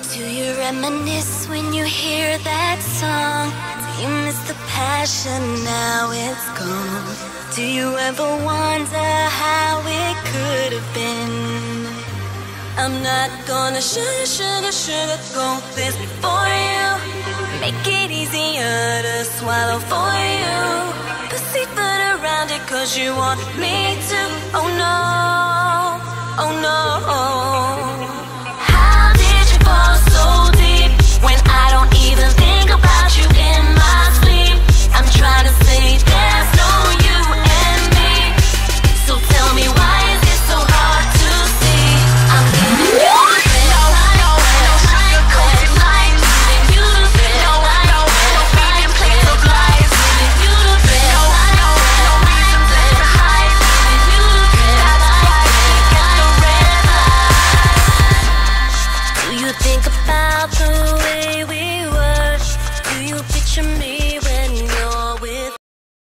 Do you reminisce when you hear that song? Do you miss the passion, now it's gone? Do you ever wonder how it could have been? I'm not gonna sugarcoat this for you. Make it easier to swallow for you. Pussyfoot around it cause you want me to. Oh no, oh no. How did you fall so deep when I don't even think about you in my sleep? I'm trying to say there's no you and me. So tell me why is it so hard to see? I'm giving you the red light, red light, giving you the red light, feeding plates of lies, giving you the red light, no reason to hide, giving you the red light, got the red light. Do you think about the way we were? Do you picture me?